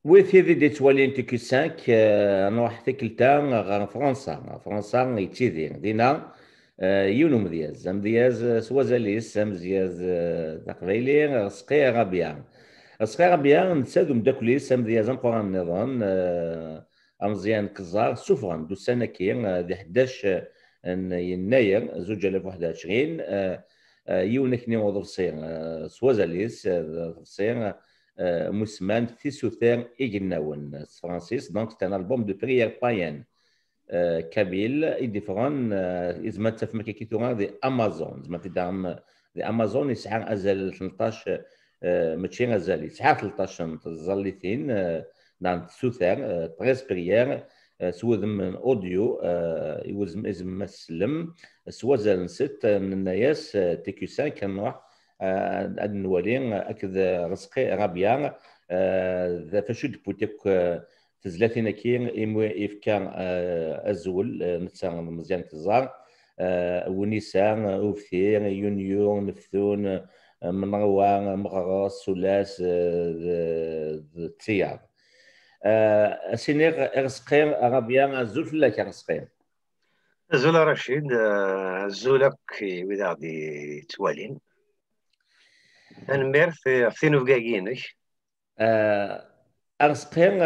وثيذي دي توالين تيكو 5 نروح تيكلتا غا فرنسا يتيذي دينا يونو مزياز سوازاليس مزياز تقبيلي سقي غابيان سقي غابيان نتسادو مداكليس مزياز نقرا النظام مزيان كزار سوفران دو سنة كي دي 11 يناير 2021 يونكني وضرسين سوازاليس ضرسين مسمان ثيسوثير إيجناون فرانسيس دونك c'est un album de prière païenne كابيل يديفرون إزما تفهم كيكيتوغا دي أمازون زعما تدعم دي أمازون يسعى أزال 13 ماشي أزال يسعى 13 تزاليتين نعم سوثير بريس بريير سوذم من أوديو يوزم إزم مسلم سوازال نسيت من الناس تيكو 5 كنروح ad نولي أكد رزقي رابيان ذا فشد بوتيك تزلاتينا كي إمو إفكار أزول نتسا مزيان كزار ونيسان أوفثير يونيو نفثون منروان مغرس سلاس تيار سينيغ رزقي رابيان أزول فلاك رزقي أزول رشيد أزولك وذا غادي توالين نمير في فينو فكاكينك أرسقين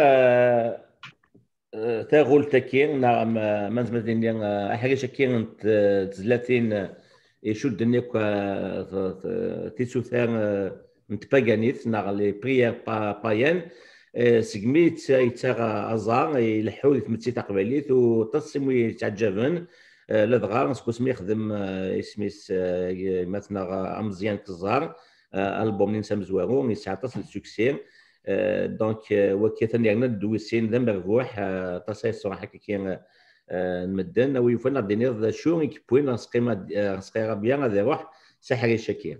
تاغول تاكين نعم منز مدينين أحريش كين تزلاتين يشد نيك تيسوثان نتباغانيث نعم لي بريير بايان سقميت يتاغ أزار يلحو يتمتي تقباليث وتصمو يتعجبن لدغار نسكو سمي يخدم اسميس مثلا أمزيان كزار ألبوم ننسى مزوارو يسعى تصل سوكسي دونك وكيثن يعني دويسين ذا مربوح تصاي صراحة كي نمدن ويفنا دينير شو كيبوين سقيمة سقيرة بيان هذا روح سحري شكير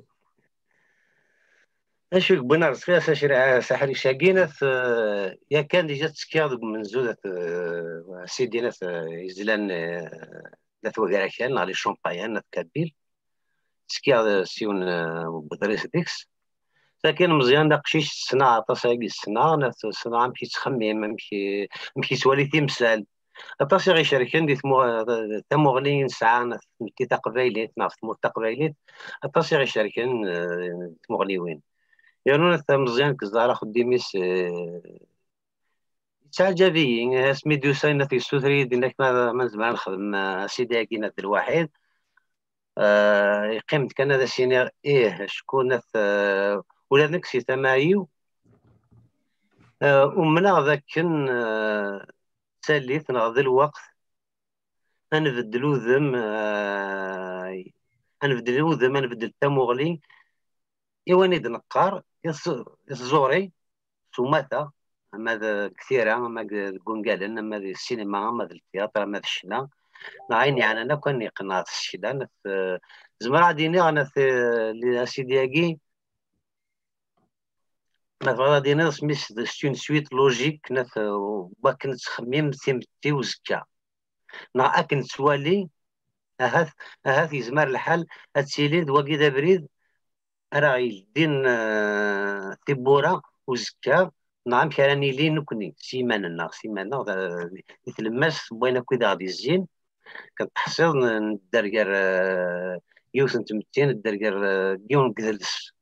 اشوك بنا رزقيا سحري شاكينة يا كان ديجا تسكيا من زودة سيدينا يزلان ذات وكراكان على الشومبايان كابيل تسكيا سيون بدريس ديكس لكن مزيان دا قشيش الصناعة تصاقي الصناعة مشي تخمم مشي توالي تمثال أطاسي غي شركان دي تمغلين ساعة كي تقبايليت ناف تمور تقبايليت أطاسي غي شركان تمغليوين يعني مزيان كزارة خديميس تعجبي اسمي دوساينا في السوثري دينك ما زمان نخدم سيدي كينا الواحد قيمت كان هذا سينير شكون ولا نكسي تمايو ومنا ذاك ساليت نغض الوقت نبدلو ذم نبدل تموغلي إيواني دنقار يزوري سوماتا ماذا كثيرة ما قنقالن أما السينما أما التياتر أما الشنا نعيني أنا كان يقنع الشيلان زمرا ديني أنا في سيدياكي مثلا دينا سميس ستون سويت لوجيك نث باكن تخميم تيمتي وزكا نا أكن توالي أهاث يزمر الحال أتسيلين وقيدا بريد أراغي دين تبورا وزكا نعم كراني لي نكني سيمانا مثل الماس بوينا كويدا غادي الزين كنتحصل ندرقر يوثن تمتين ندرقر ديون كذلس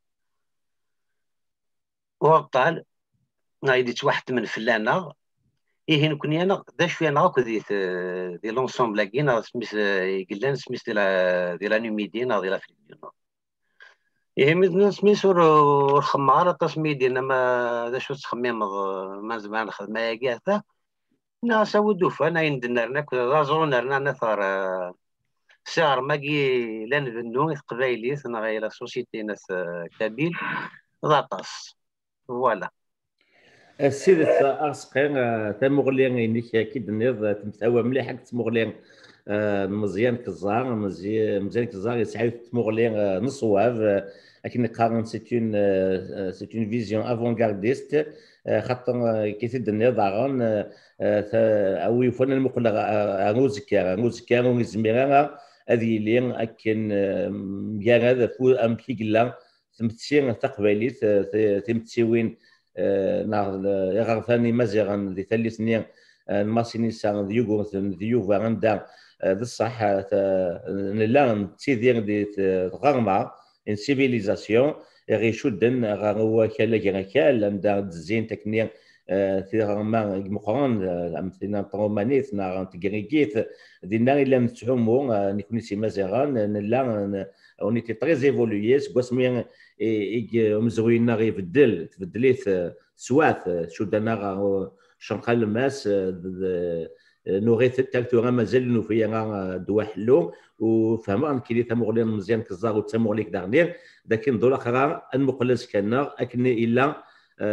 وقال نايدي واحد من فلانا إيه نكوني أنا ذا شوية أنا هاكو دي لونسومبل كينا سميس يقلان سميس دي لا نوميدين دي لا فليديون إيه مثلا سميس ور تصميدي ما ذا شو تخمم ما زمان نخدم ياكي هذا ناس ودوف أنا يندنرنا كذا رازونرنا نثار سعر ماكي لان بنو قبايلي ثنا غير سوسيتي ناس كابيل ضاطاس فوالا السيد أرسقين تمغلين إنك أكيد نيض تمتعوى مليح حق تمغلين مزيان كزار مزيان كزار يسعى تمغلين نصواف لكن قارن سيتون فيزيون افونغارديست خاطر كيفيد النيض عران أو يفون المقلة غوزكا ونزميرا هذه اللي أكن مجانا فو أمكي قلا تمتسين تقبلي تمتسيوين يغار ثاني مزيغا ذي ثالث نيا الماسيني سان ديوغو ديوفا غندا ذي الصح نلا تيدير دي غرما ان سيفيليزاسيون غي شدن غا كالا كال عندها تزين تكنيا في غرما مقران مثلا طرومانيث نا تكريكيت دينا الا نتعومو نكوني سي مزيغان نلا اوني تي تري ايفولوي سكواسمي مزوينا غي تبدليت سواث شو دانا شنقال الماس نوغيت تاكتو مازال نوفيا دوا حلو وفهموا كي تمغلين مزيان كزار وتمغليك دارنير لكن دولا خرا المقلس كان اكني الا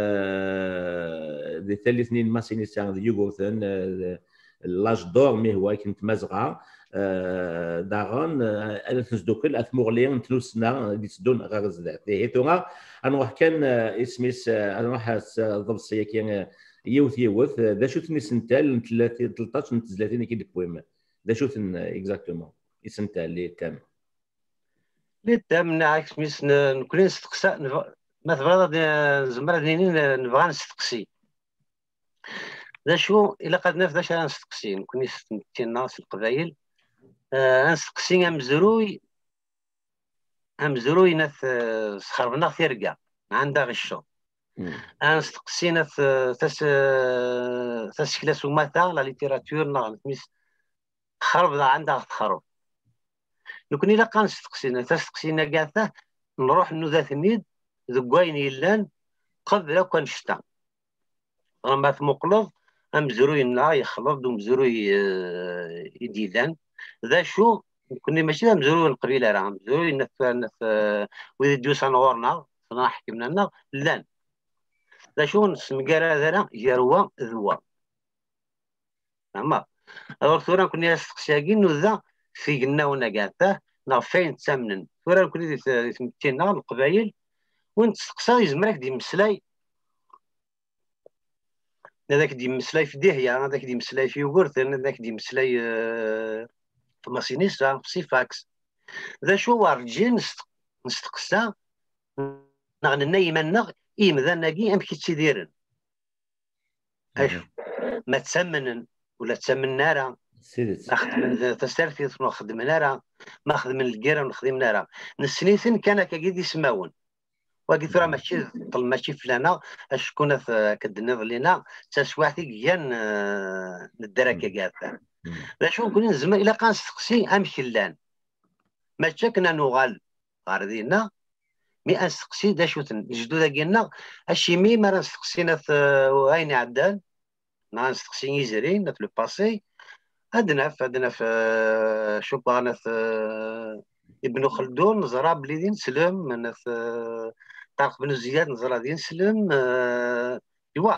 دي ثالث سنين ماسيني سان يوغوثن لاج دور مي هو كنت مزغه داغون انا تنزدوكل اثمغلين تنوسنا اللي تدون غير زدات هي توغا نروح كان اسميس نروح ضبصيه كان يوث دا شو ثني سنتال 13 30 كي دبويم دا شو ثن اكزاكتومون سنتال اللي تام نعكس ميس نكون نستقسى ما تبغى زمرة دينين نبغى نستقسي دا شو إلا قد نفذاش أنا نستقسي نكون نستمتي الناس في القبائل نستقسي أمزروي ناث سخربنا ثيرقا عندها غشو نستقسينا تاس كلاس وماتا لا ليتيراتور نغمت ميس خرب عندها تخرب لكن إلا كان تستقسينا كاثة نروح ذات النيد ذكوين يلان قبل كان شتا راه مقلوب مزروي لا يخلط ومزروي يديدان ذا شو كنا ماشي مزروي القبيله راه مزروي نف وإذا دوس نغورنا نحكي مننا لان ذا شو نسمقرا ذا يروى ذوا اما ثورا كنا نستقسياكين ذا في قلنا ونقاته نا فين تسمنن ثورا كنا تمتينا القبايل وانت تسقسا يزمرك دي مسلاي هذاك دي مسلاي في دهيا هذاك دي مسلاي في يوغورت هذاك دي مسلاي في ماسينيسا في سيفاكس ذا شو وارجين نستقسا نغنى يمنغ ذا ناقي امكي تسيديرن اش ما تسمنن ولا تسمن نارا نخدم تسترثي نخدم نارا ما خدم الكيرا ونخدم نارا نسنيثن كان كاكيد يسماون وقلت راه ماشي فلانا شكون كدنيض لينا تسواحتي كيان الدركه كاع لا شو نكون نزم الا كان نستقسي امشلان ما كنا نغال غاردينا مي نستقسي دا شو الجدود ديالنا هادشي مي ما نستقسينا في وين عدان ما نستقسي يزرين في لو باسي عندنا في شو بغانا في ابن خلدون نزرا بلي دين سلم من في طارق بن زياد نزرا دين سلم ايوا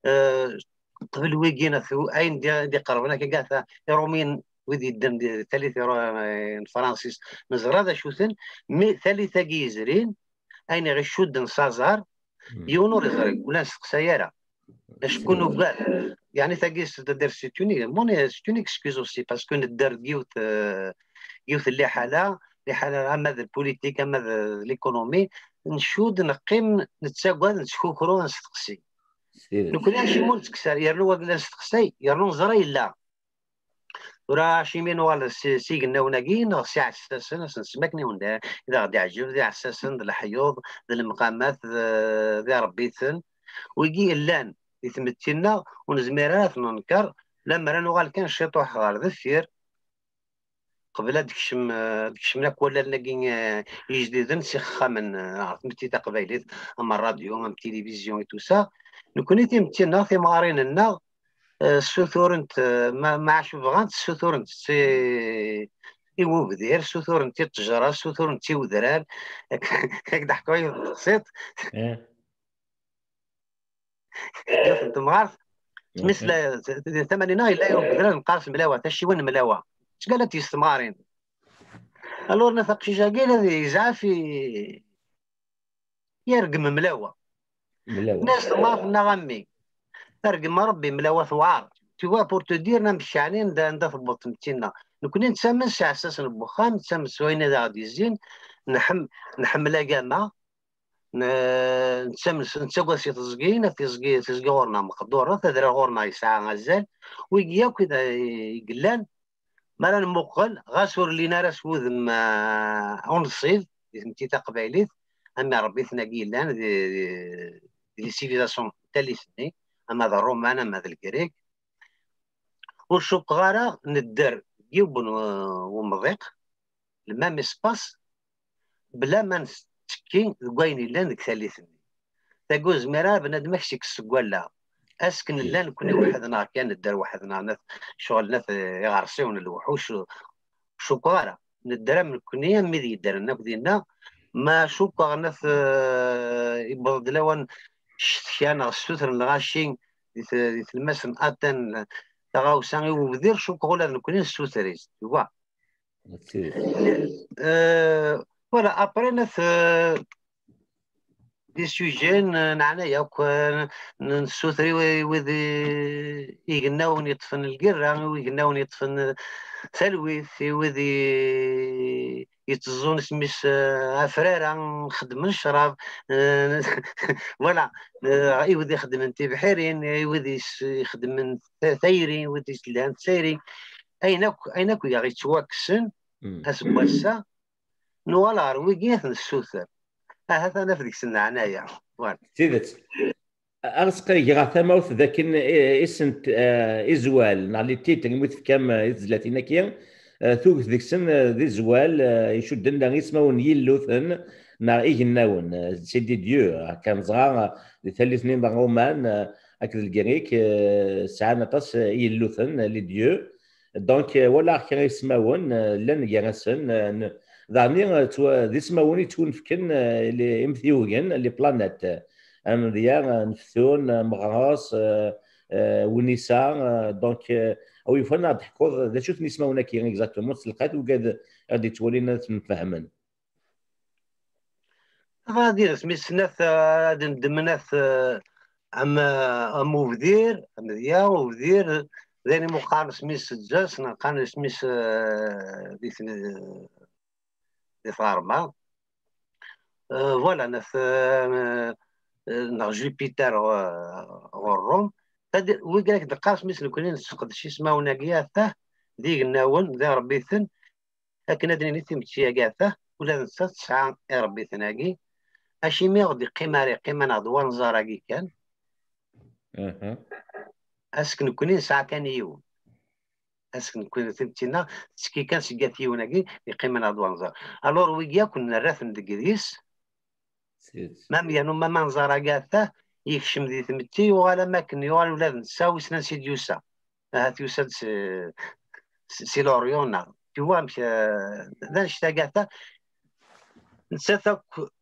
قبل ويجينا في اين دي قربنا كاع رومين وذي الدم دي ثالث فرانسيس نزرا دا شوثن مي ثالثه كيزرين اين غيشود نصازار يونور يزرق ولا نسقسايرا شكون قال يعني تاكيس تدير سيتوني موني سيتوني اكسكيوز اوسي باسكو ندار يوث اللي حاله اما البوليتيك اما ليكونومي نشود نقيم نتساقوا نتشكوكرو نستقسي نكون شي مول تكسر يرنو ولا نستقسي يرنو نزرا لا وراه شي مين ولا سيقنا وناقين ساعة ساسن نسمكني وندا اذا غادي يعجب ذي عساسن ذي الحيوض ذي المقامات ذي ربيتن ويجي اللان يثمتنا ونزميرات ننكر لما رانو غال كان شيطوح غار ذفير قبل دكشمنا ولا نلاقي يجديدن سخا من عرفتي تقبيليت اما الراديو اما التلفزيون اي تو سا نكون تيمتينا في مارين النا سوثورنت ما عاش بغانت سوثورنت سي ايوا بدير سوثورنت التجاره سوثورنت ودرار هكا ضحكوا يقصيت انت عارف مثل الثمانينات لا يبدل نقاس ملاوه حتى شي وين ملاوه اش قالت يستمارين الور نفق شي شاقيل هذه يزعفي يرقم ملاوه الناس ما في النغمي ترقم ربي ملاوه ثوار توا بور تو دير نمشي علين دا في بطمتينا نكون نتسمن ساعه اساسا البخام نتسمن سوينا دا غادي يزين نحملها كاما نتساقوا سي تزقين في زقي غورنا مقدورة تدري غورنا يسعى غزال ويجيا كذا يقلان مالا نمقل غاسور لينا راس وذم اونصيف فهمتي تقبايليت اما ربي ثناقي لان دي سيفيزاسيون تالي سني اما ذا الرومان اما ذا الكريك وشوق غارة ندر يوبن ومضيق المام اسباس بلا ما نتكي كوين لان ديك ثالثني تاكوز مرا بنادم كشيك السكوالا اسكن لان كنا وحدنا كان ندير وحدنا ناس شغل ناس يغرسون الوحوش شكارة ندير من كنيا ميدي يدير لنا بدينا ما شكر ناس يبرد لون شتيان السوتر الغاشين في المسن اتن تغاو ساني وبدير شكر ولا نكوني السوتريز توا ولا ابري ناس دي سوجين نعنى ياك نسوثري وذي يقلنا ونطفن القرة ويقلنا يطفن ثلويث وذي يتزون سميس افرارا نخدم الشراب ولا وذي يخدم انت بحيرين وذي يخدم ثيرين وذي سلان ثيرين اينك يا غي تواكسن اسبوسا نوالا رويقيت السوثر هذا انا في ديك السنه عنايا سيدت أرسقي غاثموث ذاك اسنت إزوال نعلي تيت نموت في كام إزلاتينا كيا ثوث ذيك السن ذي زوال يشد لنا اسمه يلوثن نا إيجناون سيدي ديو كان صغار ثلاث سنين رومان أكد الجريك ساعة طاس يلوثن لديو دونك ولا كان يسمون لن جرسن ذاني ذي سماوني تكون فكن اللي امثيوغن اللي بلانات ام ديال نفثون مغراس ونساء دونك او يفنا تحكوا ذا شوف نسماونا كي اكزاكتومون تلقات وقاد غادي تولينا نفهمن غادي سميت سناث غادي ندمناث ام وبدير ام ديال وبدير ذاني مقارن سميت سجاس نقارن سميت دي فارما فوالا ناث جوبيتر والروم وقالك دقاس مثل كنا نسقط شي اسمه ناقياته ذيك الناون ذا ربيثن لكن هذا نيتي متشي قاثه ولا نسات ساعه ربي ثناقي اشي مي غدي قيمه نضوان زاراقي كان اسكن كونين ساعه كان يو اسكن كون تمتينا سكي كان سقات يوناقي قيمه نضوان زار الور ويا كنا راثن دقيس مام يعني ما منظر قاثه يكشم ذي ثمتي ولا ماكن يوال ولاد نساوي سنان سيد يوسا هات يوسا سي لوريونا توا مش ذا اشتاقاثه نساثك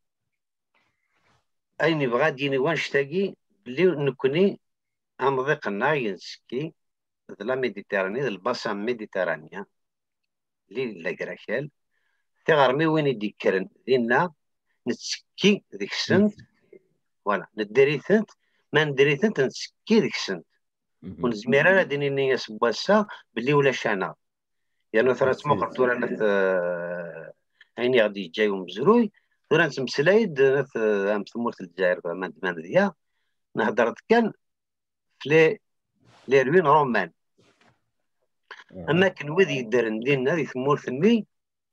ايني بغا ديني وان اشتاقي اللي نكوني امضيق الناي نسكي لا ميديتراني الباسا ميديترانيا اللي لاكراكال تغرمي وين يديكرن دينا نتسكي ديك السنت فوالا ندريثنت ما ندريثنت نتسكي ديك السنت ونزمير انا ديني نيا سباسا باللي ولا شانا يعني ثلاث مقر تورا نت عيني غادي جاي ومزروي تورا نتمسلايد نت ام ثمورت الجزائر ما ديا نهضرت كان في لي روين رومان اما كان وذي يدرن دينا هذه ثمورت المي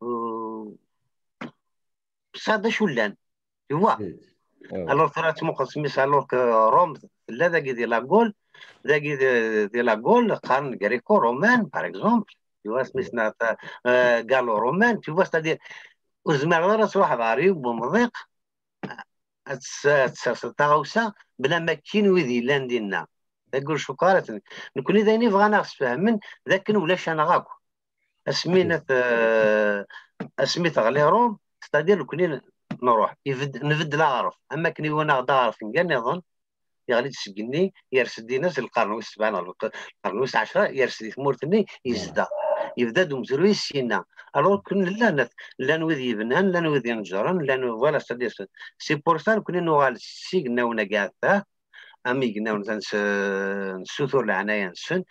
صاد شولان توا الور ثلاث مقص ميس الور روم لا ذاك ديال لاغول ذاك ديال لاغول قارن غريكو رومان باغ اكزومبل توا سميتنا قالوا رومان توا ستادير وزمر راس واحد عريب ومضيق تاوسا بلا ما كاين وذي لان ديالنا تقول شكرا نكون اذا بغانا نفهمن ذاك ولاش انا غاكو اسمينا اسميت غلي روم ستادير كوني نروح نفد لا عرف اما كني وانا غدا عارف كان نظن يغلي تسقني يرسد ناس القرن السبعين القرن 10 يرسد ثمورتني يزدا يبدا دوم زروي سينا الو كن لا نوذي بنان لا نوذي نجران لا نو فوالا ستادير سي بور سا كوني نوغال سيغنا ونا كاع امي قلنا نسوثر العنايه نسن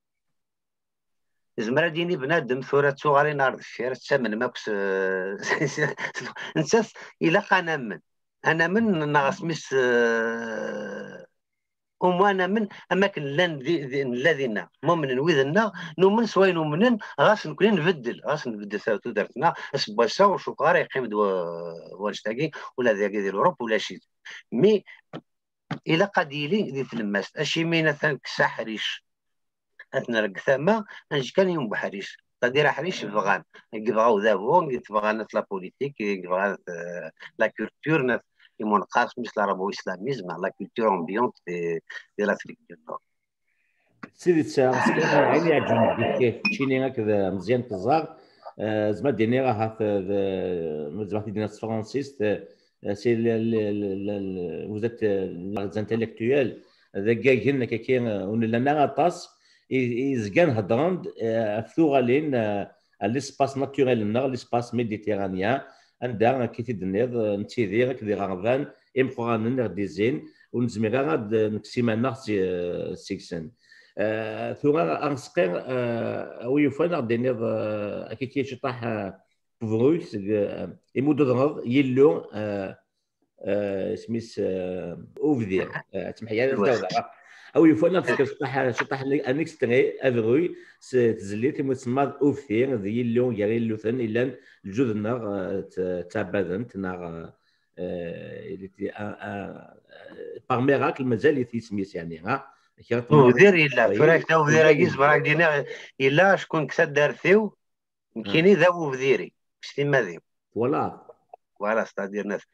زمرا ديني بنادم ثورة صغاري نار الشير تسمن ماكس نساس الى قنامن انا من ناقص مس ومانا من اماكن الذين مؤمن وذنا نؤمن سواء نؤمن غاس نكون نبدل ثلاث درتنا اسبوسا وشكارا يقيم ونشتاقي ولا ذاك ديال اوروب ولا شي مي الى قديلي دي تلماس اشي مين كساحريش اثنا رك ثما انج كان يوم بحريش تدير حريش فغان يبغاو ذابو يتبغى لا بوليتيك يبغى لا كولتور يمون قاس مثل العربو اسلاميزم لا كولتور امبيونت ديال افريك دو نور. سيدي تسا عيني عجبني كيف تشيني هكذا مزيان تزار زعما ديني راه زعما دينا فرانسيس سي وزات انتيليكتويال ذا كاي هنا كاين ولا نغطاس يزكان هضران فتوغالين ليسباس ناتوريل لنا ليسباس ميديتيرانيان عندها كي تدنيض نتيذير كدي غرفان امقران ديزين ونزمي غاد نكسيمانا سيكسن ثم انسقير ويفانا دينيض كي شطاح بروس يمودض يلو سميس اوفدير تمحيا الدوله او يفانا شطاح انكستري افروي تزليت تسمى اوفدير ذي يلو ياري لوثن الا الجذن تاع بادنت نار باغ ميراكل مازال يتسميس يعني ها ودير الا فراك تا ودير كيس براك دينا الا شكون كسا دارثيو كايني ذا وفديري شتي ماذي فوالا ستادير ناس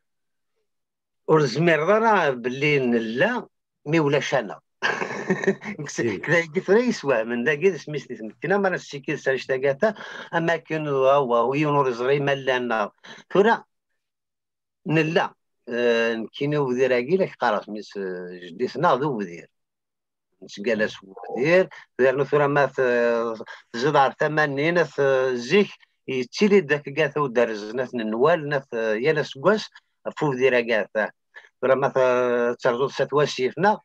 ورزمير رانا باللي نلا مي ولاش انا كذا قلت يسوى من ذا قيد سميتني كنا ما نسيكي سالشتاقاتا اما كان هو ينور زغري مالانا ثورا نلا كينو ودير لك قراص ميس جديتنا ذو ودير نتقالس ودير دير ثورا ما زاد على 80 زيك يتيلي داك كاثا ودرزنا النوال ناس يا سكواس فوق دير كاثا ثورا ما ترزو ستواسيفنا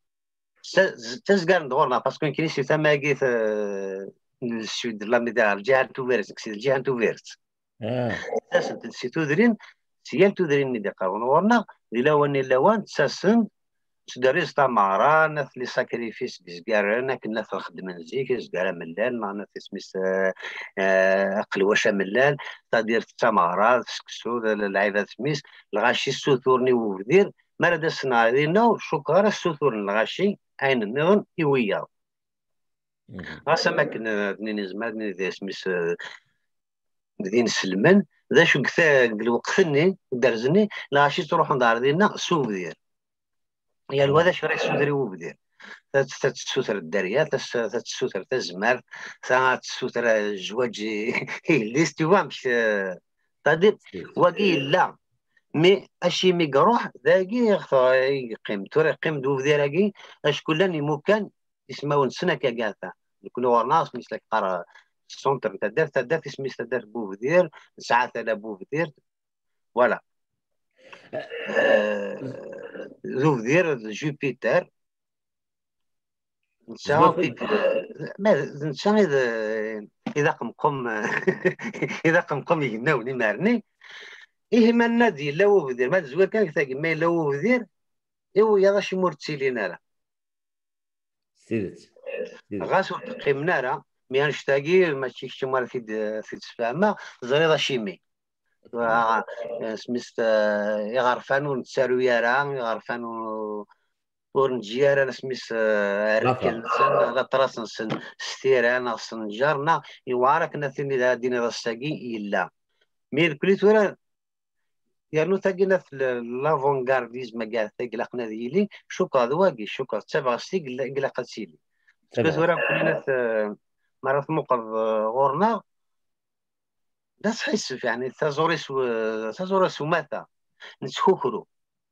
تزقان دورنا باسكو كاين شي ثما كيف السود لا ميدال الجهه توفيرت كسي الجهه توفيرت اساسا سي تودرين سيال تودرين ندي قاون ورنا الا وني لوان تساسن تدرس تمارا ناس لي ساكريفيس بزكار كنا في الخدمه نزيك زكار ملال معنا في سميس اقل واش ملال تدير التمارا سكسو العيبات سميس الغاشي السوثورني وفدير ما راه دسنا لينا شكرا السوثور الغاشي عين النظام يويا غاسا ما كنا نزمرني ذا سميس بدين سلمان ذا شو كثا الوقتني درزني الغاشي تروح ندار دينا سوف دير يا الوذا شري سودري وبدير تسوتر الدريا تسوتر تزمر تسوتر الزواج ليست مش تدير وقيل لا مي اشي مي قروح ذاكي يقيم توري يقيم دو ذاكي اش كلاني مكان يسمون سنه كاثا يكون ورناس مثل قرا السونتر تدار اسمي تدار بوفدير ساعات على بوفدير فوالا زوفدير جوبيتر نساوي اذا قمقم اذا قمقم يناوني مارني إيه ما النادي لا وفدير ما تزوى كان كتاكي ما لا وفدير إيوا يا شي مرتسيلين راه سيدت غاسو تقيمنا راه مي نشتاقي ماشي شي مره في تسفاهمه زريضه شيمي سميت يغرفانو نتسالو يا راه يغرفانو ورنجيار انا سميت ركل لا طراس نسن ستير انا سنجارنا يوارك نثني دينا راساكي الا مي كليت ورا يعني تاقينا في لافونغارديزم كاع تاقلقنا ديالي شوكا دواقي شوكا تبع ستيك قلقت سيلي بس ورا كلنا مرات موقف غورنا لا تحس يعني تزوريس وماتا نتكوكرو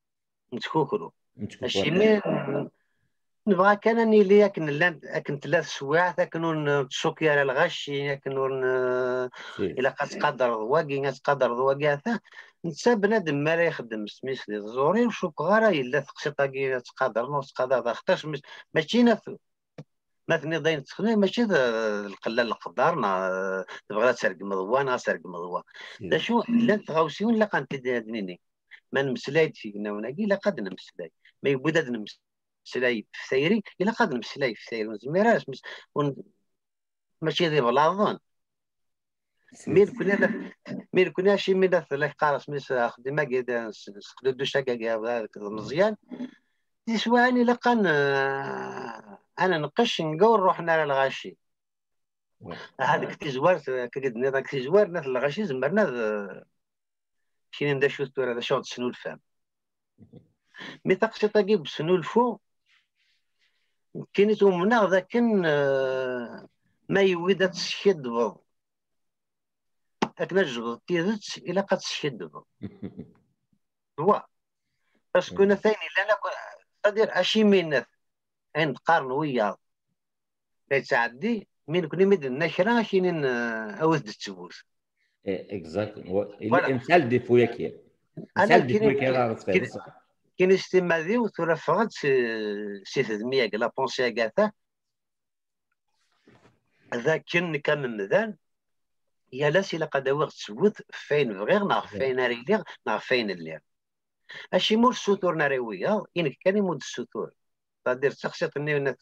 الشيء نبغى كان اني لي اكن 3 سوايع تاكنون تشوكي على الغشي ياكنون الى قادر ضواقي تقدر ضواقي هذا نتا بنادم ما لا يخدم سميس لي زوري وشوك غارا الا تقسيطاكي تقدر نص قادر اختاش ماشي مثني ضاين تخدم ماشي القلال القدار تبغى تسرق مضوان سرق مضوا لا شو لا تغاوسيون لا قانت دنيني ما نمسلاي في نوناكي الا قد نمسلاي ما يبدا نمسلاي في ثيري الا قد نمسلاي في ثيري ونزميراش ماشي ذي بلاظون مين كنا شي من لا قارس مس خدمه كذا نسقدو دوشا كذا مزيان يسواني لقن انا نقش نقول روحنا للغاشي هذاك تزوار كقد نضاك تزوار ناس الغاشي زمرنا شي ندا شو هذا شو سنو الفهم مي تقشي طاقي سنو الفو كاينتو منا ذاك ما يويد تشد بض اك نجبد تيزت الى قد تشد بض هو باسكو انا ثاني لا انا قادر اشي من عند قارن ويا يتعدي من كل مد النشرة شين اوث التبوس اكزاكت فوالا الانسان دي فوياكي انا الانسان دي فوياكي راه صفي بصح كاين استماع ذي وثورة فغد سي ثدمية لا بونسي اكاثا ذاك كان مذان يا لاس الا قد وقت تسوت فين بغير ناغ فين ريليغ ناغ فين الليغ اشي مور السطور ناريوية انك كان يمود السطور تقدر تخشطني ونت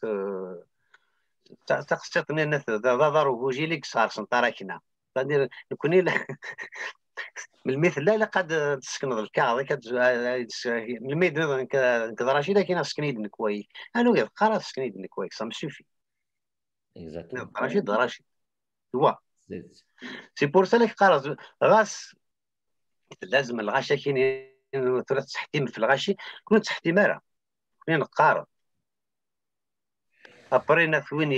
تخشطني نت ضرب وجيلك صار سنطاركنا تقدر نكوني من المثل لا قد تسكن الكاظ من الميد كدراشي لكن سكنيد كويس انا ويا قرا سكنيد كويس سام سوفي اكزاكت دراشي هو سي بور سا لك قرا غاس لازم الغاشا كاين ثلاث تحتيم في الغاشي كنت تحتيم راه كاين نقارا ابرينا ثوين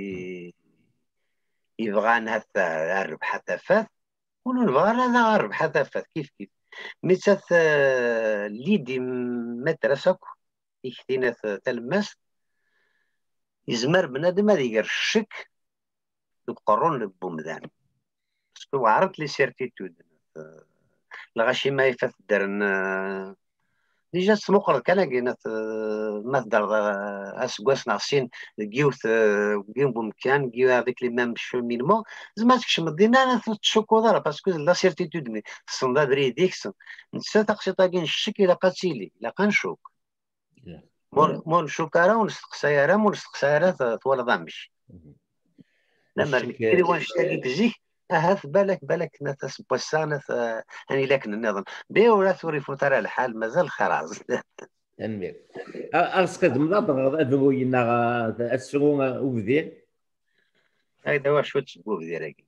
يبغى نهث الربح تفاث ولو نبغى لا الربح تفاث كيف مثل ليدي مدرسة يكتينا تلمس يزمر بنادم هذا يقر الشك يقرون لبومدان باسكو عرفت لي سيرتيتود لغاشي ما يفات درن ديجا سموقر كان كاينات ما تدار اسكواس ناقصين كيوث كيو بمكان كيو هذيك لي ميم شومينمون زعما تكشم دينا انا تشوكو دار باسكو لا سيرتيتود مي الصندا بريديك نسى تقشي طاقين الشك الى قاتيلي لا قنشوك مور نشوكارا ونستقسايرا ونستقسايرا طوال ضامش لما نكري ونشتاقي بزيك هاث بالك ناس بوسانة يعني لكن النظام بيو لا ثوري فوتر الحال مازال خراز تنمير أرسقد مضاد أدوينا السرون وبذير هيدا واش تسبو بديرك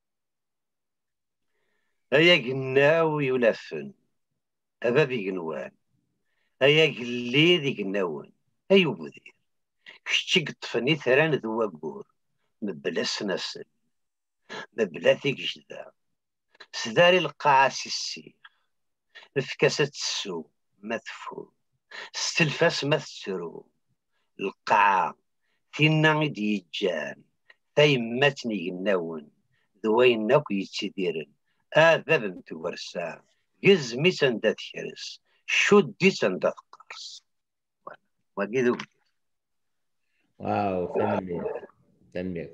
هيا قناوي ولافن أبابي قنوان هيا قلي ذي قناون أيو بدير كشتي قطفني ثران ذو وقور مبلا سنسل مبلا ثيك جدا سداري القاعة سيسي الفكاسة السو ما تفو ستلفاس ما تسرو القاعة فينا غيدي يجان تايماتني يناون ذوين ناكو يتسيديرن باب متورسا يزمي سندات كرس شدي سندات قرص وكذا واو تنمير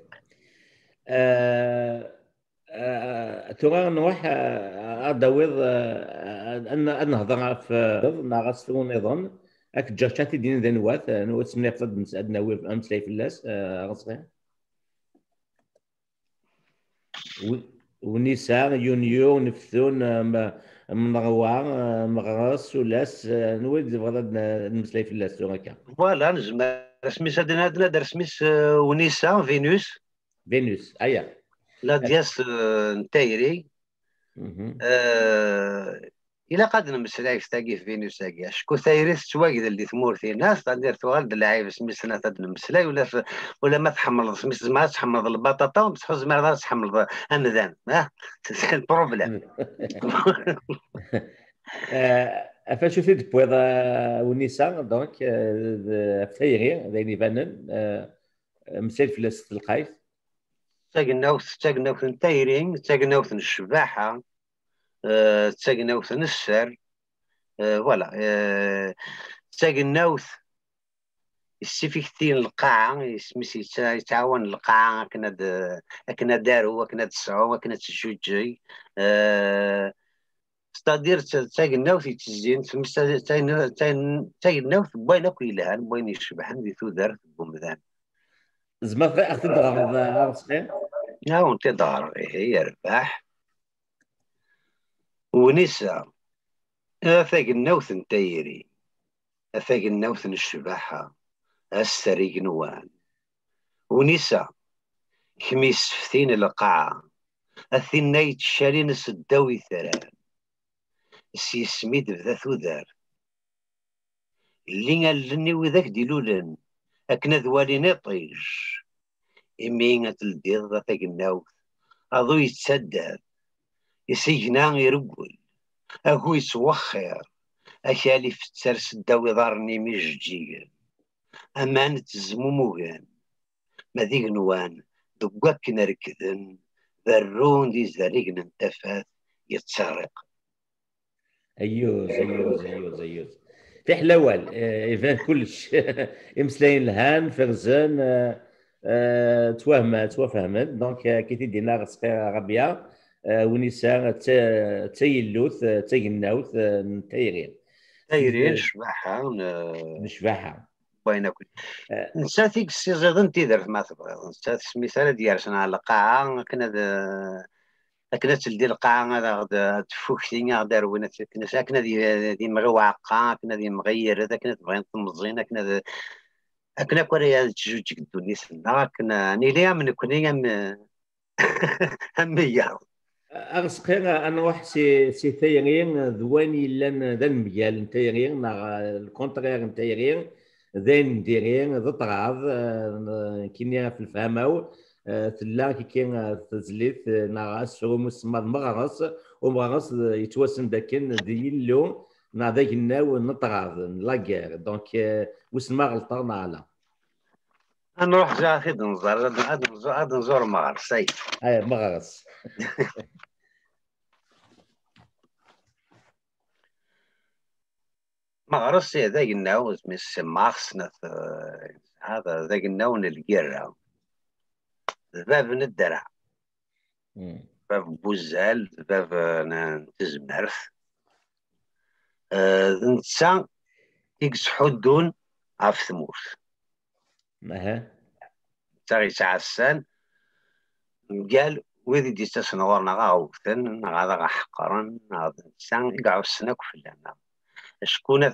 ترى نروح ادويض ان نهضر في ناغسون ايضا اك جاشاتي دين ذنوات نوت نفض نسعدنا ويف امسلاي في اللاس غصغير ونساء يونيو نفثون من غوار مغرس ولاس نود بغض نمسلاي في اللاس هكا فوالا نجم رسمي سادنا درسميس ونساء فينوس ايا لا دياس نتايري إلا قد نمسلاي تاقي في فينوس تاقي شكو ثايريس تواجد اللي ثمورتي ناس تندير توالد اللاعب سميسنا تد نمسلاي ولا ما تحمل سميس ما تحمل البطاطا ومسحوز ما تحمل المذان سي البروبليم فاش تد بويض ونساء دونك ثايري ذيني فانن مسير في القايف تاقناوث نتايرين تاقناوث الشباحة تاقناوث السر فوالا تاقناوث السيفيكتين القاعة يسميس يتعاون القاعة كنا دارو وكنا تسعو وكنا تشوجي ستادير تاقناو في تزين تاقناو بوين كيلان بوين يشبحن ذي تودر بومدان. زعما اختي تغرض عرفتي. ناو تدار هي رباح ونسا ثاقناو تايري ثاقناو الشباحة السريق نوان ونسا خميس فتين القاعة الثناي تشالين السداوي ثران سي سميد بذا ثودار اللي قالني وذاك ديلولن أكنا ذوالي طيج إمين تلديض ذا ثاقناو أضو يتسدد يسجنا يرقل أكو يتوخر أكالي في الترس الداوي ضارني مججيا أمان تزموموغان ما ذيك نوان دقاك نركدن ذرون دي زريق ننتفات يتسارق. ايوز في حلاوال يبان كلش امسلاين الهان فرزان توفهمت دونك كي تدينا غصقير غبيه ونساء تيلوث تيناوث تيغير تايرين شباحة نشبعها باينة كل نساتيك السيزيدن تيدر ما تبغي نسات سميثالا ديالسنا على القاعة كنا تلدي القاعة هذا تفوكتيني غدا روينا كنا كنا دي مغوعقة كنا دي مغير هذا كنا تبغي تمزينا كنا كوريا تجوج الدنيا سنا كنا نيليا من كنا همية أغسقير أنا واحد سي تيغين ذواني لان ذا المجال تيغين الكونترير تيغين ذين ديرين ذا طراض كينيا في الفهماو تلا كي كاين تزليت ناغاس هو مسمى المغرس ومغرس يتواسم داكن ذي اللون نا ذاك الناو نطراض لاكير دونك وسما غلطان على نروح جا نزور هاد نزور مغرس اي مغرس مغرس ذاك الناو مس مارس هذا ذاك الناو القيرة باب الدرع باب بوزال باب تزمرث نتسا يكس حدون عف ثموث تاغي تعسان قال ويدي دي تسنورنا غاوثن هذا غحقرن هذا نتسا يقعو السنك فلانا شكون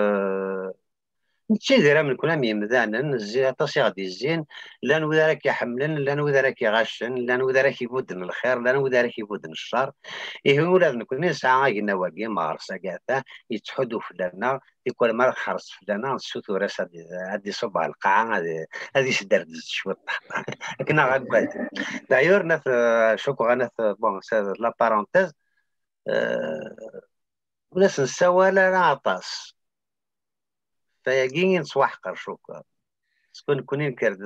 نتشي دايره من كل ميمدانا الزين عطاس غادي الزين لان وذا راك يحملن لان وذا راك يغشن لان وذا راك يبودن الخير لان وذا راك يبودن الشر إيه ولاد نكون ساعة قلنا واقي مارسا كاتا يتحدوا فلانا يكون ما حرص فلانا السوثو راس هادي صبع القاعة هادي سدردز شوية كنا غنبات دايور ناس شوكو غناس بون لا بارونتيز وناس نساوى لا عطاس فياقين نسوحقر شوكا تكون كونين كرد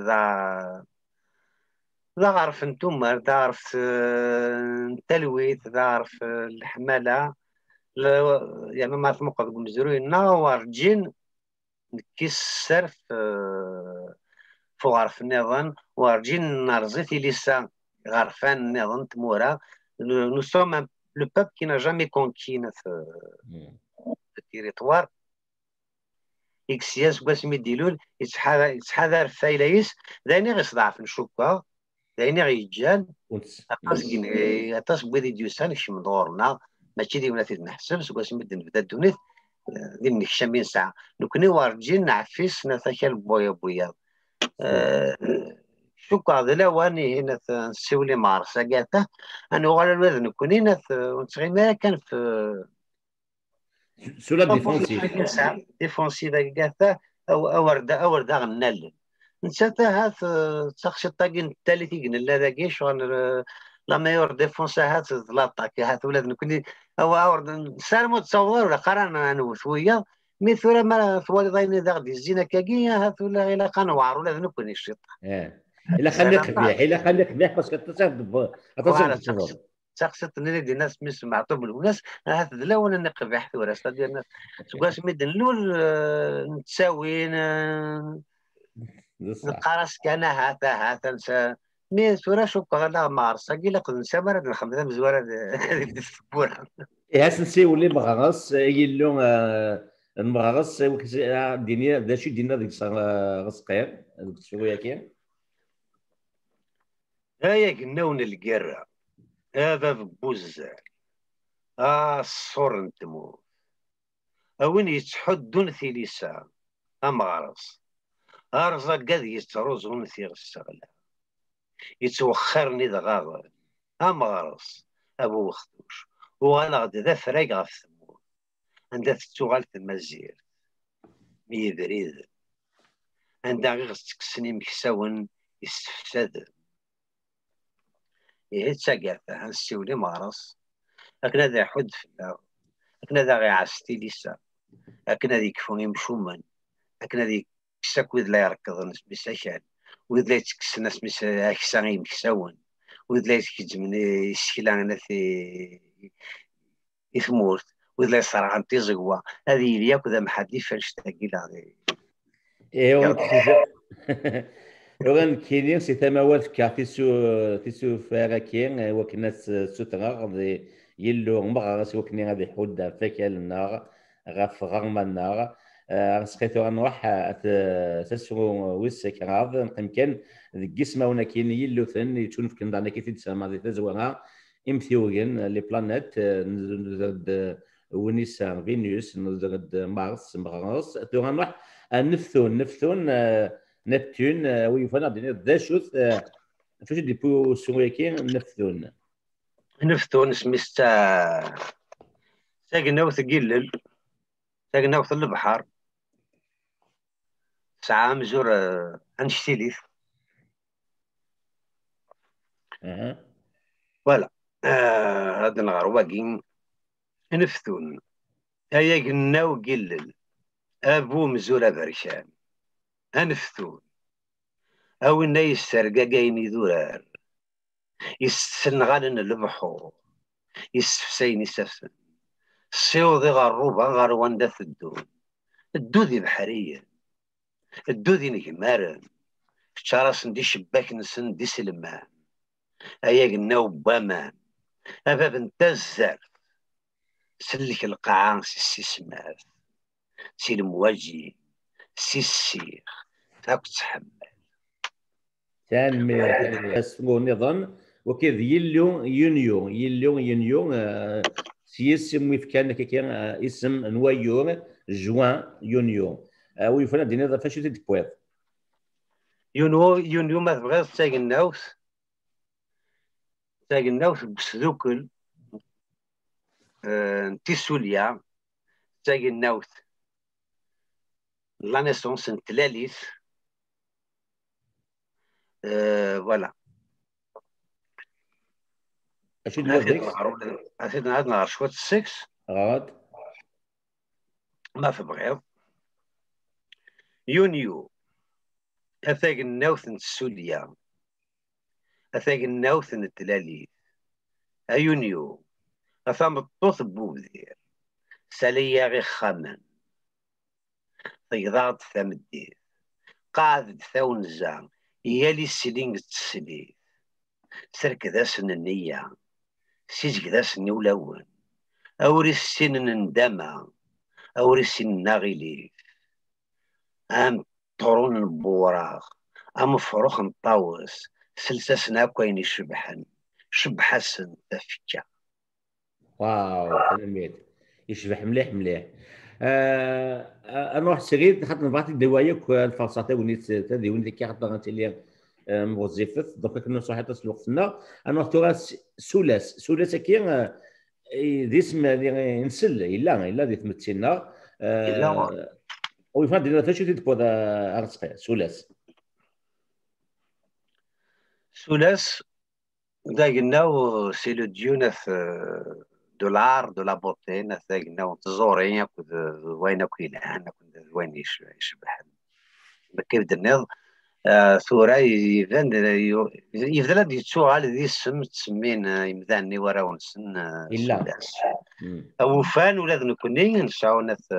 ذا عرف نتوما ذا عرف التلويث ذا عرف الحمالة يعني ما تمقض مزروين ناور جين كيس السرف فو عرف النظام وارجين نارزيتي لسا غرفان النظام تمورا نو سوم لو باب كي نا جامي كونكي في التيريتوار إكسياس قاسم يديلول يتحذر فايلايس دايني غيصدعف نشوكا دايني غيجان أطاس بويدي ديوسان كشم دورنا ماشي دي ولا تنحسب قاسم يدن بدا الدونيت دي نكشمين ساعة نكوني وارجين نعفيس نتاكل بويا شوكا ذا واني هنا نسولي مارسا قالته أنا وغالا الوذن نكوني ونتغي ما كان في سولا ديفونسيف ديفونسيف قالته أوردا غنال نسات هات تخشى الطاقين الثالث يقن لا ذاكي شغل لا مايور ديفونس هات لاطاك هات ولاد نكوني أو أورد سالمو تصور ولا قرانا أنا وشوية مثل ما ثوالي ضايني ذا غدي الزينة كاكية هات ولا إلا قنوار ولا نكوني الشيط إلا خليك قبيح بس كتصرف شخصت نريد الناس مش معطوب الناس هذا لا ولا نقبح ثورة صدق الناس سواش مدن لول نتساوي نقارس كان هاتا مي ثورة شوف لا مارس قيل لك نسا مرد الخمسة مزورة هذه السبورة هاسنسي ولي مغارس يلو المغارس دينيا داشي دينا ديك غسقير ديك شويه كاين. هيا قناون القرة، هذا بوزة، الصور نتمو، أوين يتحدون ثيليسا، أمغرس، أرزا قد يتروزون في السغلة، يتوخرني دغاغر، أمغرس، أبو وخدوش، وأنا غد ذا فراق غف ثمور، عندها تتوغال تمازير، مي بريد، عندها غير تكسني مكساون يستفسد، إيه تساقافة هنسيولي مغرس، لكن هذا يحد في الله، لكن هذا غي عستي ليسا، لكن هذا يكفون يمشومن، لكن هذا يكساك ويد لا يركض نسبيس أشان، ويد لا يتكس نسبيس أكسان يمكساون، ويد لا يتكز من يسكيلان في يثمورت، ويد لا يصرع عن تيزقوا، هذه يلياك ذا محدي فرش تاقيل هذه ايوا يلا. ايوا كاينين سي تموال كا تيسو فراكين وكنا سترا يلو مغارس وكنا غادي يحود فاكال النار غاف غرما النار سقيتو غنروح تسو ويس كراف يمكن ذيك اسماونا كاين يلو ثن يتشون في كندا كي تسمى ذي تزوغا امثيوغن لي بلانيت ونيسان فينوس مارس مغارس تو غنروح نفثون نبتون ويفانا دينا ذا شوث فاش ديبو سويكين نفثون. نفتون سميس ساقنا وثقيلل، ساقنا وث البحر، ساعة مزور أنشتيليف، اها ولا هذا نهار واقين نفتون، هيا قلنا وقلل، أبو مزور برشام، أنفتون، أو إنا يسرقا قاين يدورار، يسنغالن البحور، يسفسين يسفسن، السيوضي غروبا غار واندا الدود، الدودي بحرية، الدودي نجمارن، شراس دي شباك نسن دي سلمان، هيا قلنا وبامان، أباب انتزر، سلك القاعان سي السمار، سي المواجي، سي السيخ، تاك تحمل. تان سمو نظام وكذ يلو يونيو سيس مي كان كان اسم نوايو جوان يونيو ويفانا دينا فاش تدبويض. يونيو ما تبغيض تاق النوث، تاق النوث بسذوكل تيسوليا، تاق النوث لا نيسونس نتلاليث، فوالا. اشو دوا هاثي ديكس نهار هاثي نهار شوات السكس غاد ما تبغيض. يونيو هاثاق النوث نتسوليا، هاثاق النوث نتلاليث، يونيو أثام الطوث بوذير، ساليا غي خامان، تيضاغط ثمدير، قاعد ثون الزام، يالي السلينغ تسلي، سرك ذا سن النية، سيزك ذا سن ولون، أوري السن ندما، أوري السن ناغيلي، أم طرون البوراغ، أم فروخ نطاوس، سلساسنا كوين يشبحن، شبحسن تفكا. واو تلميذ يشبح مليح مليح. نروح سرير خاطر نبغي دوايا الفلسطي ونيت تدي ونيت كي خاطر انت اللي موظفت دوكا كنا صحيح تصل وقتنا نروح تورا سولاس كي ذي اسم اللي نسل الا ذي تمثلنا إلا ويفاد دينا فاش تدبو ارتقي سولاس. سولاس دا قلنا سي لو ديو ناف دو لار دو لا بوتي، ناف دا قلنا تزورين ياكد وين كيلان ياكد وين يشبح كيف درنا ثورة يفضل يتسوغال ذي السم تسمين يمذاني ورا ونسن الا سولاس أو فان ولاد نكوني نسعو ناف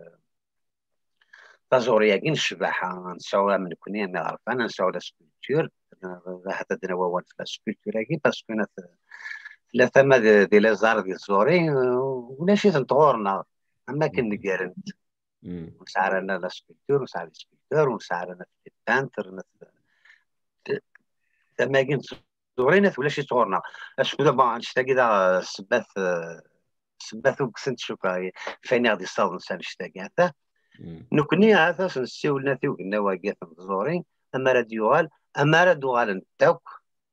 تزوريا كين الشباحة نسعو من كوني نعرف أنا نسعو لا سكولتور، حتى دنا وان في لا سكولتور كي باسكو لا ثم دي لازار دي الزوري ولا شي تنطورنا اما كن قارنت وسعرنا لا سكولتور وسعر سكولتور وسعرنا في البانتر ثم كنت زورينا ولا شي صورنا اش كذا با نشتاقي دا سباث وكسنت شوكا فين غادي يصاوب نسال نشتاقي هذا نكني هذا سنسيولنا في وقلنا واقف زورين اما راديوال اما راديوال نتاوك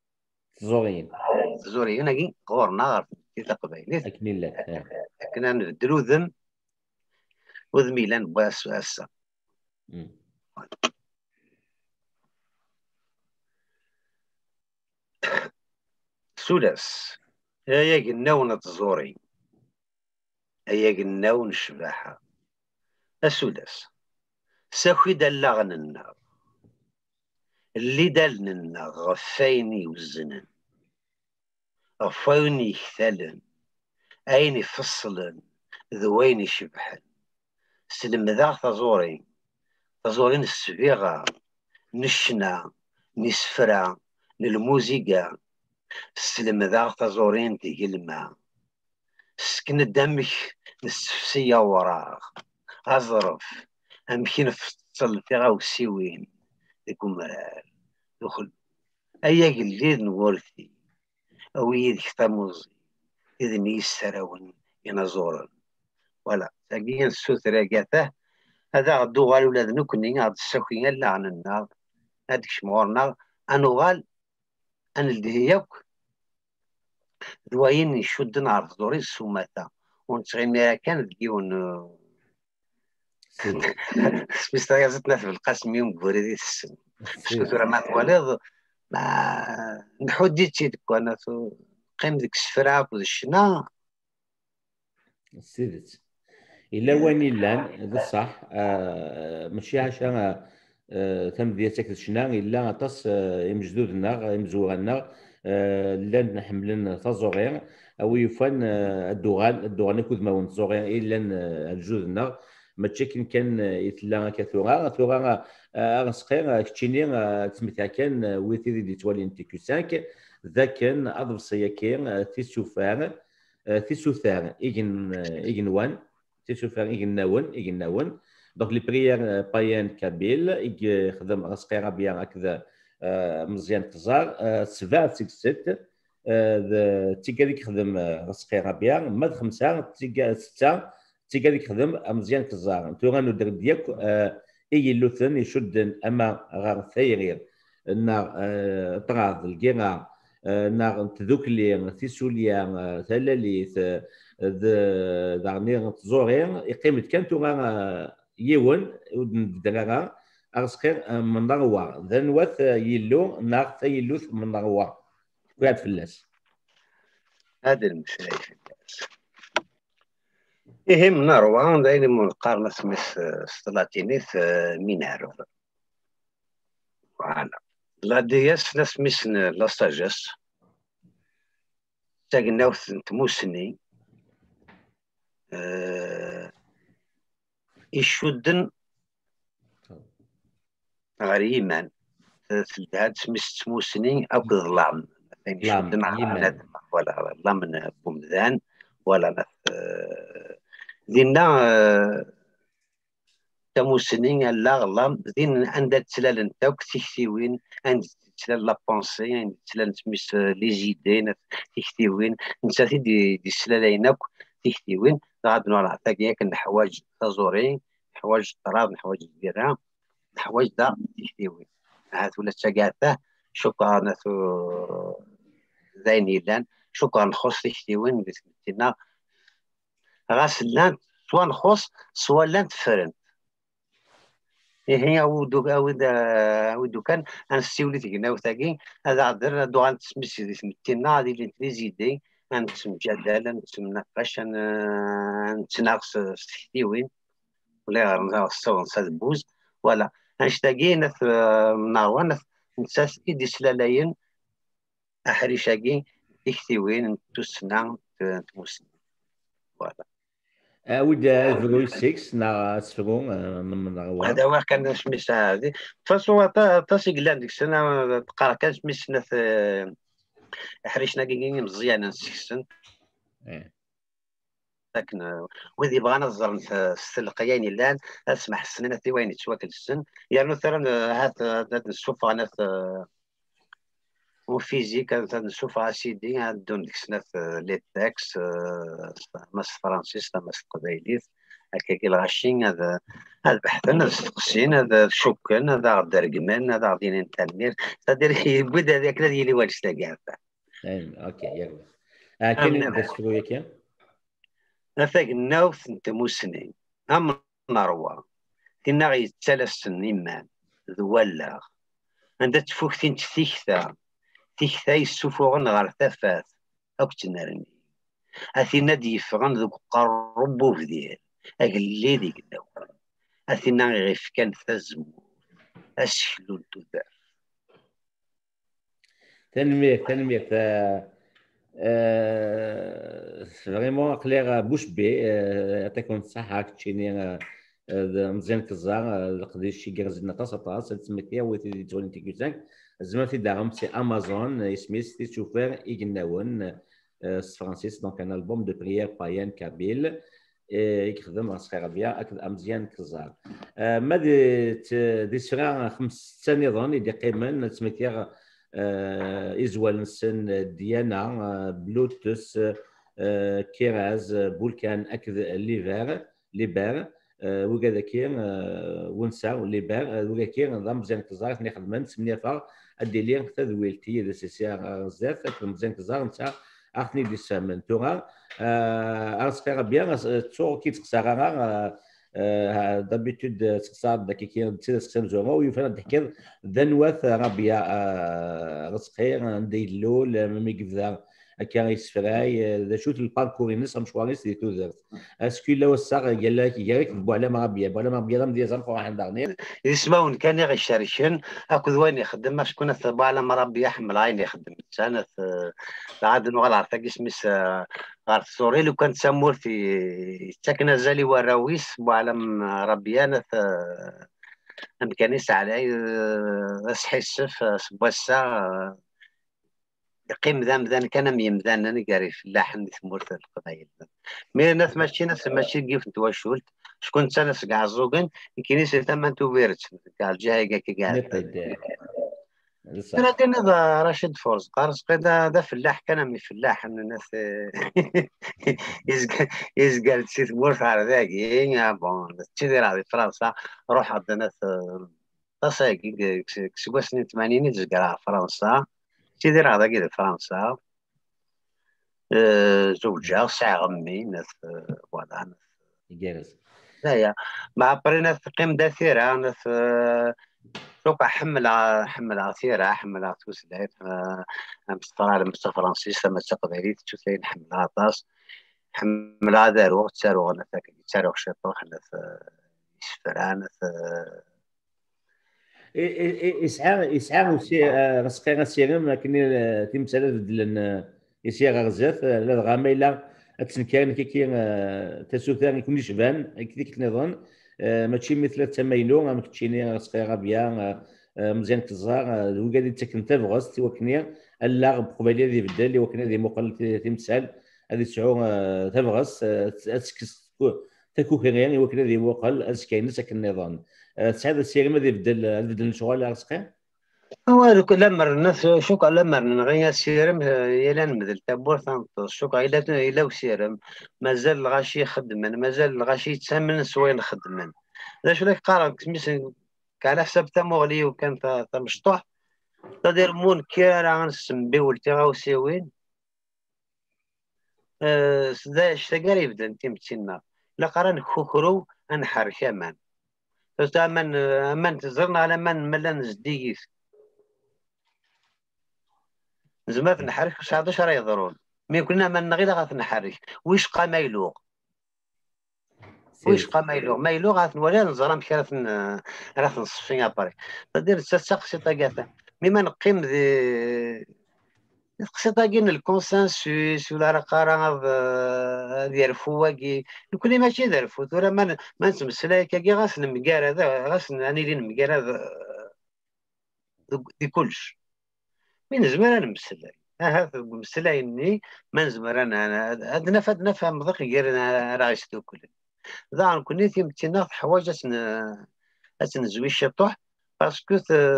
زورين كي غورنا في تقبايليت اكن لا كنا نبدلو ذم وذميلان باس اسا سولاس هيا قلنا ونتزوري هيا قلنا ونشباحة السولاس ساكي دلغن النار اللي دالنا غفاين يوزنن غفاين يختلن أين يفصلن ذوين يشبحن سلم ذا تزورين السبيغة نشنا نسفرا للموسيقى سلم ذا تزورين تقلما سكن الدمك نستفسية وراغ أظرف أمكن فصل فيها وسيوين يكون مرار دخل أيا قليل نورثي أو يدك تموزي إذن يسراون ينزورن ولا تاقيا السوثرة قاته هذا غدو غال ولاد نكوني غاد الساكين لا عن النار هاديك شمورنا أنو غال أن الدهيوك دواين يشدن عرض دوري السوماتا ونتغير كان ديون سبيستايزتنا في القسم يوم بوريدي السن سوثرة ما تواليض ما نحودي تيدك وانا قيم ديك السفرة والشنا سيدت إلا وين لان بصح ماشي عشان تم ديالك الشنا إلا تص يمجدودنا يمزوغنا لان نحملن تزوغير أو يفن الدوغان يكون ما ونتزوغير إلا الجودنا ما تشكن كان يتلا كثورا غنسقير كتشيني تسميتها كان ويثيدي دي توالي انتي كو 5 ذا كان أضفصيا كان تيسوفار إيجن وان تيسوفار إيجن ناون دونك لي بريير بايان كابيل إيج خدم غسقيرا بيان هكذا مزيان تزار 7 6 تيكاليك خدم غسقيرا بيان ماد 5 تيكا 6 تيكاليك خدم مزيان كزار توغانو درب ديالك إيجي لوثن يشدن أما غار ثيرير نا طراض الكيرا نا تذوكلي تيسوليا ثلاليث دارني تزورين يقيمت كان توغا يون ودرارا أغسقير من نغوا ذنوث يلو ناغ ثيلوث من نغوا قاعد فلاس هذا المشاي فلاس يهم نروى دايما من القرن سميث الثلاثينيث مين عرف فوالا لا دياس لا سميث لا ساجاس تاقناوث تموسني يشدن غير يمان هاد سميث تموسني أو ظلام يشدن على ولا لا من بومدان ولا دينا تموسنين لا غلام دين عند تسلال نتاوك تيختيوين عند تسلال لا بونسي عند تسلال سميس لي زيدين تيختيوين نتا دي سلالينك تيختيوين غاد نورا عطاك ياك الحوايج تزورين حوايج الطراب حوايج الكرام حوايج دا تيختيوين هاد ولا تاكاته شكرا زين يلان شكرا نخص تيختيوين بسمتنا غاس لان سوا نخص سوا لان تفرن هي ودو كان انستيولي تينا وثاقي هذا عذر دوغان تسميس دي سمتينا هذه اللي تريزيدي نتسم جدالا نتسم نقاش نتناقص ستيوين ولا نصور نساد بوز ولا نشتاقي نث ناوان نساس إدي سلالين أحريشاقي تكتيوين نتوسنا تموسنا ولا أود فروي 6 نا سفرون من غوا هذا واحد كان سميتها هذه فصوا تاسق لان ديك السنه تقرا كان سميتنا حريشنا كي مزيان نسكسن إيه. لكن وذي بغانا نزر السلقيين الان اسمح السنين في وين تشواكل السن يعني مثلا هاد نشوف انا وفيزيك نشوف سيدي هادون ديك السنة لي تاكس ماس فرانسيس ماس قبايليت هكا كي الغاشين هذا بحثنا هذا استقسين هذا شكن هذا غدا رقمان هذا غادي نتنير تدير يقود هذاك الذي اللي واجد كاع اوكي يلا. من كاين درس شويه كان افاك ناوث انت موسنين هم نروى كنا غيتسالى السن ايمان ذولا عندها تفوك تيكتا يسوفوغن غير تافات أوك تنرمي أثينا ديفغن ذوك قربو فديال أقلي ديك الدوام أثينا غيف كان تزمو أشكلو الدودار تنمية فريمون قليغ بوش بي يعطيكم الصحة كتشيني مزيان كزار القديش شي كرز نطاس طاس تسمى فيها ويتي تولي تيكوزاك زعما في داهم سي امازون اسميس تي شوفير يقناون فرانسيس دونك ان البوم دو بريير بايان كابيل يخدم صغير بيا اكد مزيان كزار ما دي سرا 5 نظام يدي قيمن تسمى فيها إزوال نسن ديانا بلوتوس كيراز بولكان أكد ليبر وكذا كين ونسا ليبر وكذا كين نظام مزيان كزار خني خدمن سمنيا فا أديلين تذويلتي إذا سيسيا زاف أكد مزيان كزار نتا أخني دي سامن توغا أرسقا بيان تصور كي تخسارا دابيتود تخسر كي تسال زوما ويفرد تحكي ذنوات ربيع غسقير عندي اللول ميمي كذا كان يسفراي ذا شوت الباركور ينس مشواريس دي توزرت اسكو لو الساق قال لك ياك بوعلا ما ربيع لم دي زنفو واحد دارني يسمعون كان يغشارشن اكو وين يخدم شكون ثبا على مربي يحمل عين يخدم سنه عاد نغال عرفتك اسمس عرفت سوري لو كان تسمور في ساكنه زالي وراويس وعلم ربيانه امكانيس علي اسحسف سبوسا يقيم ذا كان ميمذان انا قاري فلاح ثمورت القبائل مي الناس ماشي كيف تواشولت شكون ناس كاع الزوقن كاينين ثما انتو بيرت كاع الجاي كاع انا كان هذا راشد فورز قارص هذا فلاح كان مي فلاح ان الناس يزقال سي ثمورت على ذاك يا بون تشدير على فرنسا روح عند الناس تصاقي كسوا سنين 80 تزقال فرنسا تيدير هذا كده فرنسا زوجها ساعة غمي ناس فوالا ناس جالس هيا مع بري ناس قيم داثيرة ناس شوكا حمل عثيرة حمل توسلات مستقر مستقر فرنسيس لما تقبلي تشوفين حمل عطاس حمل دارو تسارو ناس تسارو شطوح ناس يسفران ناس يسعى رسقي سيرم كني تمثال دلن يسير غزاف لا غاما الا تنكان كي تسوثان يكون يشبان كيك نظن ماشي مثل التمايلو ما كتشيني رسقي غابيا مزيان كزار وقال تكن تبغس توكني الا قبيله دي بدل وكنا دي مقل تمثال هذه سعو تبغس تسكس تكوكيني وكنا دي مقل اسكاين سكن النظام سعد السيرما دي بدل الشغل راسخه هو لمر الناس شوكا لمر نغيا سيرم يلان مثل تبور ثانطوس شوكا إلا وسيرم مازال الغاشي يخدمن مازال الغاشي يتسمن سوين خدمن لا شو لك قارن كسميس كان حسب تموغلي وكان تمشطوح تدير مون كيرا نسمبي ولتي غاوسيوين ذا اشتقال يبدا انتي متسنا لا قارن كوكرو انحر كمان أمان تزرنا على من ملان زديس زعما نحرك 19 يضرون مي كنا ما نغير غاث نحرك ويش قا مايلوغ غاث ولا نزرم كانت راث نصفين ابري تدير تسقسي طاقاتا مما نقيم ذي تقسي طاقين الكونسنسوس ولا راه ديال فواكي كل ماشي دار فوت ولا ما نتمسلا كي غاس نمكار هذا غاس اني اللي نمكار هذا دي كلش من زمان نمسلا هذا مسلايني ما نزمر انا نفهم ضيق غير انا راه يستوكل ذا كوني تيمتينا حوايج اسن الشطوح باسكو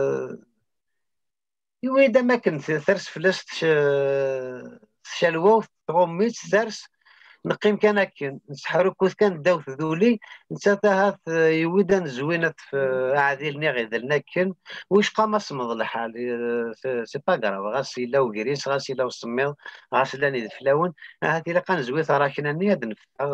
إذا ما كنت ثرس فلست شالوا تغميت ثرس نقيم كان نسحرو كوث كان داو ذولي نسات هاث يويدا زوينة في عادل نغي لكن وش قام صمد الحال سي با كراف غاسي لا وكريس غاسي لا وسميض غاسي لا نيد فلاون هاتي لا كان زويت راكنا نيد نفع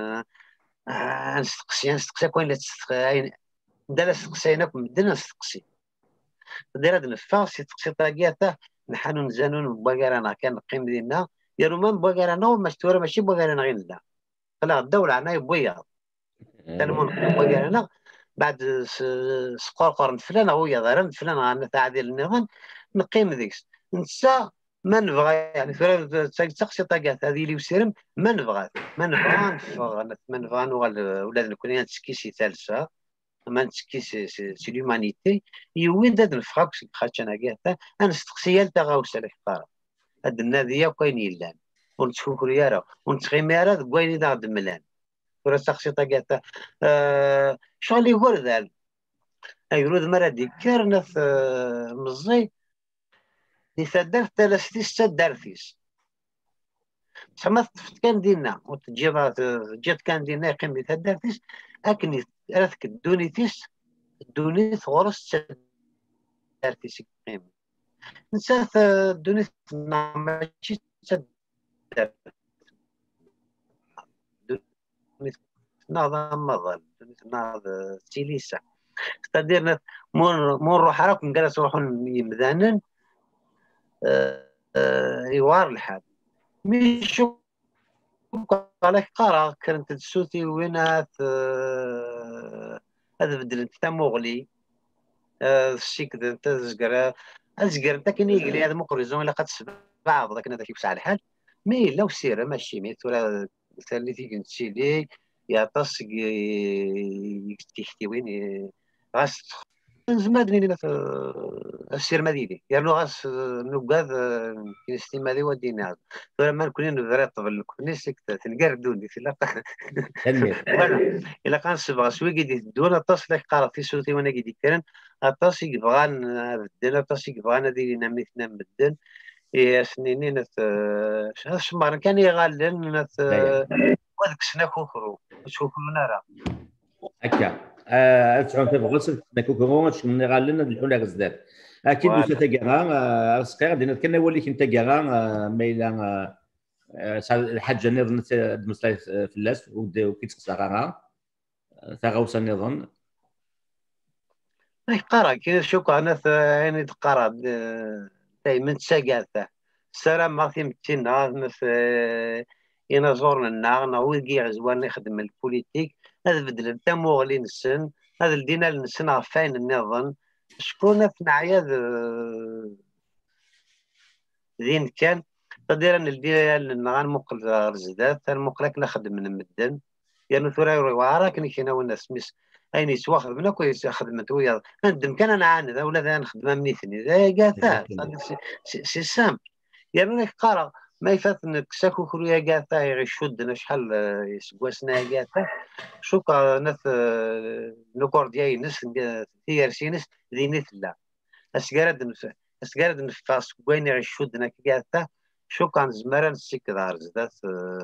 نستقسي كوين لا تستقسي دالا استقسيناكم مدنا نستقسي دايره نفع سي تقسي طاقياته نحن نزانون بواكرانا كان نقيم ديالنا يا من بواكرانا ومشتوره ماشي بواكرانا غير لا خلا الدوله عنا بوياض تلمون بواكرانا بعد سقرقر فلان هو يا فلان غانا تاع ديال النظام نقيم ديكس نسى ما نبغى يعني تقسي طاقيات هذه اللي وسيرم ما نبغى ما نبغى ولاد نكون نتسكيسي ثالثه ما نتسكي سي لومانيتي يوين داد الفراك خاطر كاع انا استقسيال تا غاوسه الحقاره هاد الناديه كاين يلان ونتشوفوا يارا ونتخيمي راه كاين دا دملان ورا استقسي تا كاع شغل يقول ذا ايرود مرا ديكرنا في مزي اللي تدار ثلاث دارتيس تما كان دينا جات كان دينا يقيم بثلاث اكني راك دونيتيس دونيت غورس تارتيس يقيم نسات دونيت ماشي دونيت نظام مظل دونيت ناض تيليسا تدير مون روح راكم جالس روحون يمذانن يوار الحال مي شو عليك قرا كانت تسوتي وينات هذا بدل انت مغلي الشيك انت زقر انت كان يقلي هذا مقرزون الا قد بعض ذاك هذاك يوسع الحال مي لو سير ماشي ميت ولا اللي فيك نتشيلي يا طاس يحتي وين غاس زمادني في السير مديني يعني غاس نوكاد كنستي مادي ودينا فلما نكون نبرا طبل كوني سكت تنقردوني في لا فوالا الا كان سبغا سوي قدي دون طاس لك قرا في صوتي وانا قدي كان طاس يبغى بدل طاس يبغى ندير نمي نام بدل يا سنينين شمار كان يغالن وذاك سنا كوكرو تشوفوا نرى هكا تسعون في غسل نكوكرو من غالنا الحوله غزدات اكيد دوسا تاكا صغير دينا كنا ولي كنت تاكا ميلا الحاجه نظن مسلاي في اللاس وكيتسقسا غا تاغوسا نظن قرا كي شوك انا يعني تقرا دائما تساقاته السلام ما تيمتينا انا زورنا النار نعود كي عزوان يخدم البوليتيك هذا بدل انت مغلي نسن هذا الدينا نسن عفاين النظام شكون في نعياد ذين كان تدير ان الديال نغان مقل رزدات المقلك نخدم من المدن يعني ثورة وراك كنا والناس مس اين يسوا خدمنا كويس خدمت ويا ندم كان انا عاند ولا ذا نخدم منيثني ذا قاثا سي سام يعني لك قرا ما يفاتنك ساكو كرويا قاثا يشدنا شحال يسقوسنا قاثا شوكا نث نكور دياي نس تيرسينس ذي لا اسكارد نفاس وين يشدنا قاثا شوكا زمرا نسيك دار زدات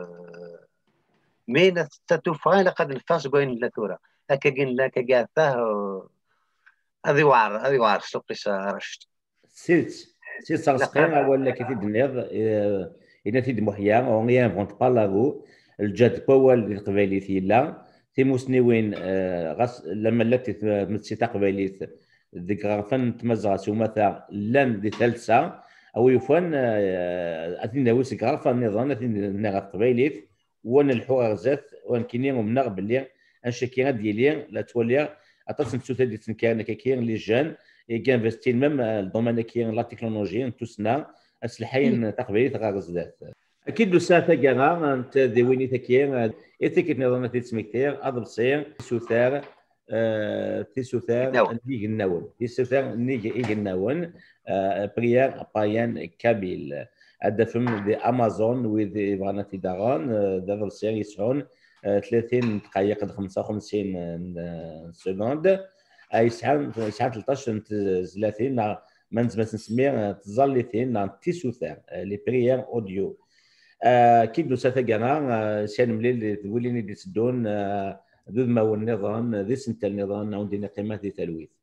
مين تتوفى لقد نفاس وين لا تورا هكا كاين لا كاثا هذه وعر سوقي رشت سيت صغير ولا كيف النيض إذا تيد محيا أو فونت بالاغو الجاد باول القبائلي ثيلا تيموسني وين غاس لما لاتي متسيتا قبائلي ذيك غرفن تمزغ سومثا لان دي ثالثة أو يفن أثنين ويسك غرفة النظام أثنين غرف قبائلي وانا الحوار زات وان كيني ومنغ باللي انشكي ديالي لا تولي اتصل سوتا دي تنكان كاين لي جان كان فيستين ميم الدومين كاين لا تكنولوجي توسنا اسلحين تقبيل غازات اكيد ساعه كاع انت دي ويني تكين ايتيك نظام تسميكتير ادبسير سوثار تيسوثار نيغ النون تيسوثار نيغ النون بريار بايان كابيل هذا فيلم دي امازون وذي بغانا تيداغان دابا السير يسعون 30 دقائق 55 سكوند. يسعى 13 30 ما نسميه تزاليتين تيسوثير لي بريير اوديو كي دوسا ثقانا سان مليل تقوليني دي تدون ذو ما هو النظام ذي سنت النظام عندنا قيمة ذي تلويث